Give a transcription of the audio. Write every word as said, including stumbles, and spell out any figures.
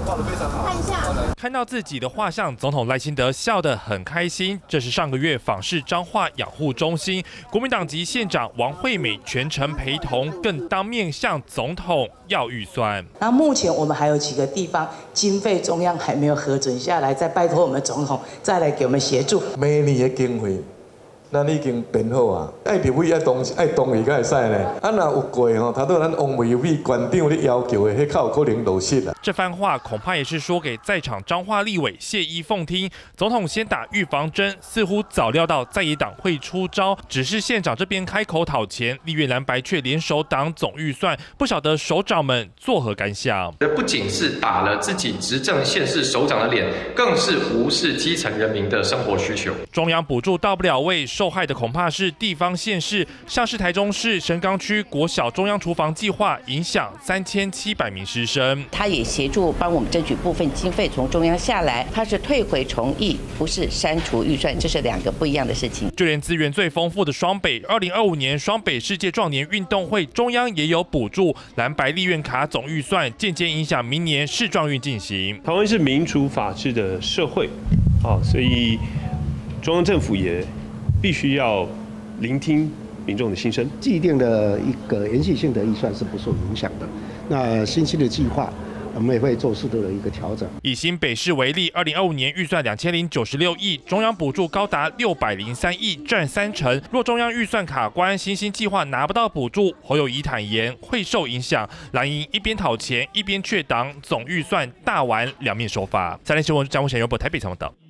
画得非常好，看一下。 看到自己的画像，总统赖清德笑得很开心。这是上个月访视彰化养护中心，国民党籍县长王惠美全程陪同，更当面向总统要预算。 那目前我们还有几个地方经费中央还没有核准下来，再拜托我们总统再来给我们协助。 每年的经费。 咱已经编好啊，爱立委爱同爱同意才会使呢。啊，若有过吼，他对咱王委委馆长咧要求的，迄较有可能落实啦。 这番话恐怕也是说给在场彰化立委谢依凤听。总统先打预防针，似乎早料到在野党会出招，只是县长这边开口讨钱，立院蓝白却联手挡总预算，不晓得首长们作何感想？ 不仅是打了自己执政县市首长的脸，更是无视基层人民的生活需求。 中央补助到不了位。 受害的恐怕是地方县市，像是台中市神冈区国小中央厨房计划，影响三千七百名师生。 他也协助帮我们争取部分经费从中央下来，他是退回重议，不是删除预算，这是两个不一样的事情。 就连资源最丰富的双北，二零二五年双北世界壮年运动会，中央也有补助，蓝白立院卡总预算，间接影响明年世壮运进行。 台湾是民主法治的社会，啊，所以中央政府也 必须要聆听民众的心声。 既定的一个延续性的预算是不受影响的。那新兴的计划，我们也会做适度的一个调整。 以新北市为例，二零二五年预算两千零九十六亿，中央补助高达六百零三亿，占三成。若中央预算卡关，新兴计划拿不到补助，侯友宜坦言会受影响。蓝营一边讨钱，一边却挡总预算，大玩两面手法。三立新闻张文贤由台北采访报道。